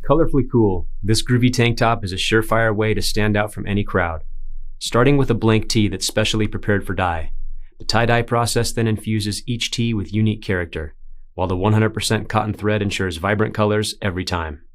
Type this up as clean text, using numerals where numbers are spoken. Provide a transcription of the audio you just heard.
Colorfully cool, this groovy tank top is a surefire way to stand out from any crowd. Starting with a blank tee that's specially prepared for dye. The tie-dye process then infuses each tee with unique character, while the 100% cotton thread ensures vibrant colors every time.